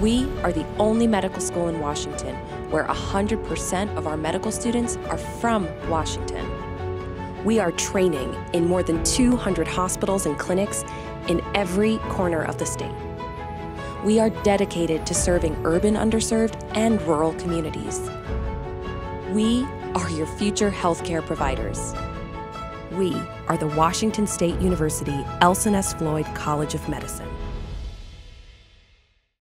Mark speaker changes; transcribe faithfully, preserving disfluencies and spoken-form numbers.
Speaker 1: We are the only medical school in Washington where one hundred percent of our medical students are from Washington. We are training in more than two hundred hospitals and clinics in every corner of the state. We are dedicated to serving urban underserved and rural communities. We are your future healthcare providers. We are the Washington State University Elson S. Floyd College of Medicine.